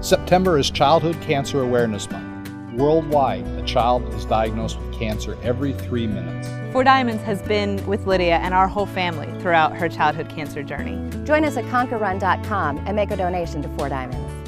September is Childhood Cancer Awareness Month. Worldwide, a child is diagnosed with cancer every 3 minutes. Four Diamonds has been with Lydia and our whole family throughout her childhood cancer journey. Join us at conquerrun.com and make a donation to Four Diamonds.